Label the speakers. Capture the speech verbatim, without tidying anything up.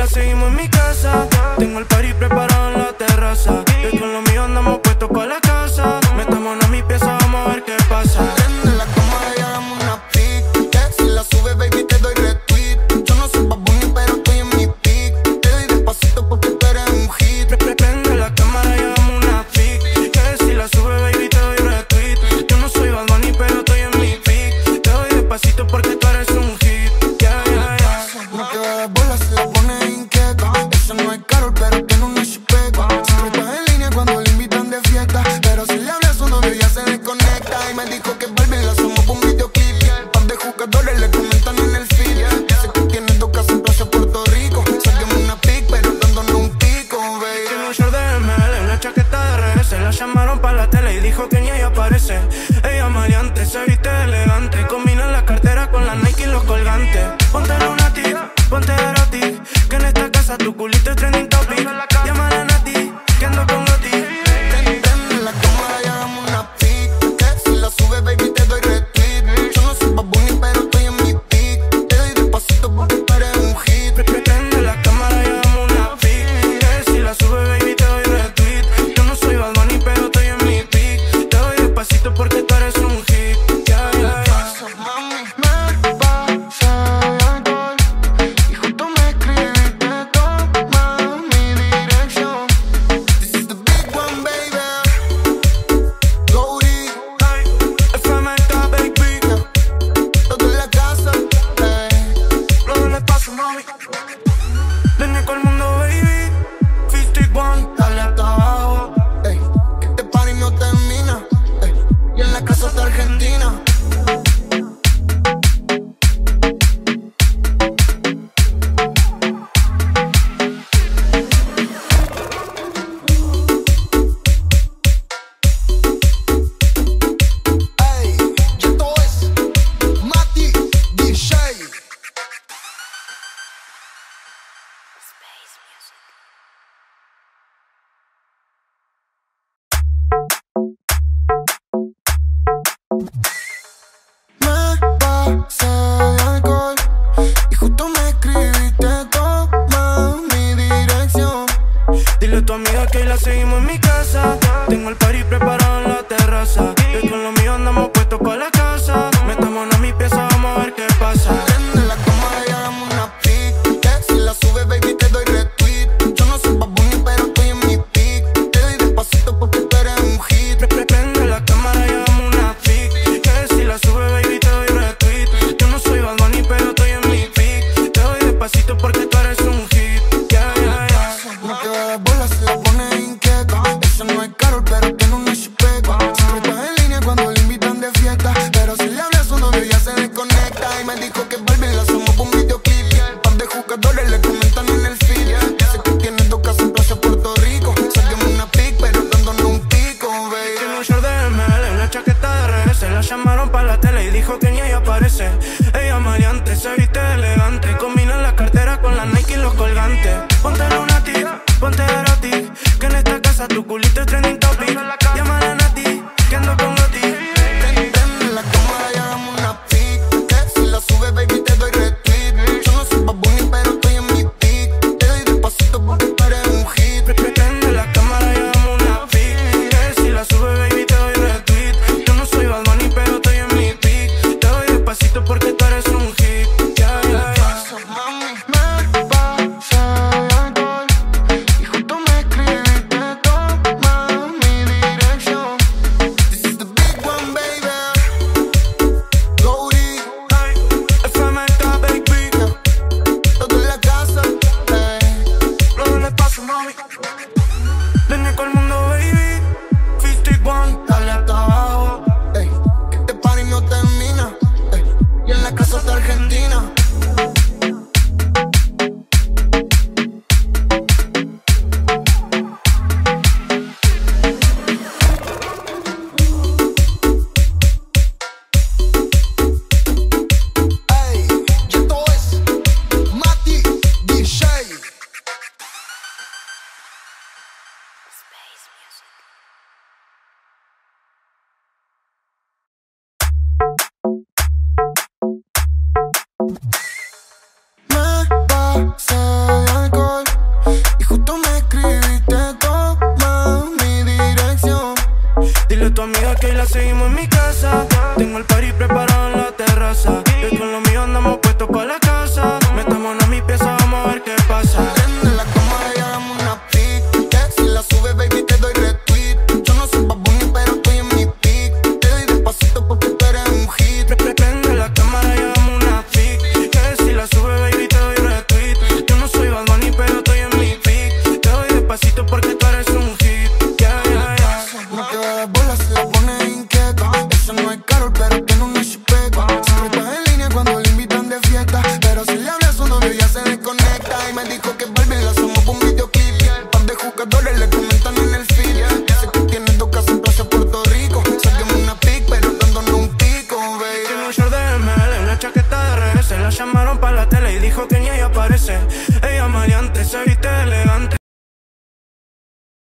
Speaker 1: la seguimos en mi casa. Tengo el party preparado en la terraza. Y con lo mío andamos puestos pa' la casa. Metámonos a mi pieza, vamos a ver qué pasa.
Speaker 2: Prende la cámara y hagamos una pic. Que si la subes, baby, te doy retweet. Yo no soy Bad Bunny, pero estoy en mi pic. Te doy despacito porque tú eres un hit.
Speaker 1: Prende la cámara y hagamos una pic. Que si la subes, baby, te doy retweet. Yo no soy Bad Bunny, pero estoy en mi pic. Te doy despacito porque tú eres un hit. Yeah, yeah, yeah.
Speaker 2: No te da bola, se la pone inquieta. Eso no es Karol, pero tiene una chupeta. Siempre está en línea cuando le invitan de fiesta. Pero si le habla a su novio ya se desconecta. Y me dijo que Barbie la somos por un videoclip. Par de jugadores le comentan en el feed. Dice que tiene dos casas en Plaza Puerto Rico. Saquemos una pic, pero dándonos un pico, baby.
Speaker 1: Tiene un short de M L, una chaqueta de R S. La llamaron pa' la tele y dijo que ni ella aparece. Ella maleante, se viste elegante. Combina la cartera con la Nike y los colgantes. Ponte lunatic, ponte erotic. Que en esta casa tu culito es trending topic. Llámala a Nati, que ando con Goti.
Speaker 2: Prende la cámara y hagamos una pic. Que si la subes, baby, te doy retweet. Yo no soy Bad Bunny, pero estoy en mi pic. Te doy despacito porque tú eres un hit.
Speaker 1: Prende la cámara y hagamos una pic. Que si la sube, baby, te doy retweet. Yo no soy Bad Bunny, pero estoy en mi pic. Te doy despacito porque tú eres un hit. Yeah, yeah, yeah.
Speaker 2: Mami, me pasé alcohol y justo me escribiste, toma mi dirección. This is the big one, baby. Goldie,
Speaker 1: F M K, baby.
Speaker 2: todo en la casa, ey.
Speaker 1: Lo del espacio, mami. Leña con el mundo, baby. cincuenta y uno.
Speaker 2: Dale hasta abajo, ey. Que este party no termina, ey. Y en la casa está Argentina. Ey, y esto es Mati D J. Me pasé de alcohol y justo me escribiste, toma mi dirección.
Speaker 1: Dile a tu amiga que la seguimos en mi casa. Tengo el party preparado en la terraza. Y con lo mío andamos puestos pa' la casa. Metámonos a mi pieza, vamos a ver qué pasa.
Speaker 2: Prende la cámara y hagamos una pic. Que si la subes, baby, te doy retweet. Yo no soy Bad Bunny, pero estoy en mi pic. Te doy despacito porque tú eres un hit.
Speaker 1: Prende la cámara y hagamos una pic. Que si la sube, baby, te doy retweet. Yo no soy Bad Bunny, pero estoy en mi pic. Te doy despacito porque tú eres un hit. Yeah, yeah, yeah.
Speaker 2: No te da bola, se la pone inquieta. Eso no es Karol, pero tiene una chupeta. Siempre está en línea cuando le invitan de fiesta. Pero si le habla a su novio ya se desconecta. Y me dijo que Barbie la somos por un videoclip. Par de jugadores le comentan en el feed. Dice que tiene dos casas en Plaza Puerto Rico. Saquemos una pic, pero dándonos un pico, baby.
Speaker 1: Tiene un short de M L, una chaqueta de R S. La llamaron pa' la tele y dijo que ni ella aparece. Ella maleante, se viste elegante. Combina la cartera con la Nike y los colgantes. Ponte lunatic, ponte erotic. Que en esta casa tu culito es trending topic. Llámala a Nati, que ando con Goti.
Speaker 2: Prende la cámara y hagamos una pic. Que si la subes, baby, te doy retweet. Yo no soy Bad Bunny, pero estoy en mi pic. Te doy despacito porque tú eres un hit.
Speaker 1: Prende la cámara y hagamos una pic. Que si la sube, baby, te doy retweet. Yo no soy Bad Bunny, pero estoy en mi pic. Te doy despacito porque tú eres un hit. Yeah, yeah, yeah.
Speaker 2: Mami, me pasé de alcohol y justo me escribiste, toma mi dirección. This is the big one, baby. Goldie,
Speaker 1: F M K, baby.
Speaker 2: todo en la casa, ey.
Speaker 1: Lo del espacio, mami. Leña con el mundo, baby. cincuenta y uno.
Speaker 2: Dale hasta abajo, ey. Que este party no termina, ey. Y en la casa está Argentina. Ey, y esto es Mati D J.
Speaker 3: Space
Speaker 1: la seguimos en mi casa. Tengo el party preparado en la terraza. Y con lo mío andamos puestos pa' la casa. Metámonos a mi pieza, vamos a ver qué pasa.
Speaker 2: Prende la cámara y hagamos una pic. Que si la subes, baby, te doy retweet. Yo no soy Bad Bunny, pero estoy en mi pic. Te doy despacito porque tú eres un hit.
Speaker 1: Prende la cámara y hagamos una pic. Que si la subes, baby, te doy retweet. Yo no soy Bad Bunny, pero estoy en mi pic. Te doy despacito porque tú eres un hit. Yeah, yeah, yeah.
Speaker 2: No te da bola, se la pone inquieta. Eso no es Karol, pero tiene una chupeta. Siempre está en línea cuando le invitan de fiesta. Pero si le habla a su novio ya se desconecta. Y me dijo que Barbie la hacemos por un videoclip. Par de jugadores le comentan en el feed. Dice que tiene dos casas en Plaza Puerto Rico. Saquemos una pic, pero dándonos un pico, baby.
Speaker 1: Tiene un short de M L, una chaqueta de R S. La llamaron pa' la tele y dijo que ni ella aparece. Ella maleante, se viste elegante.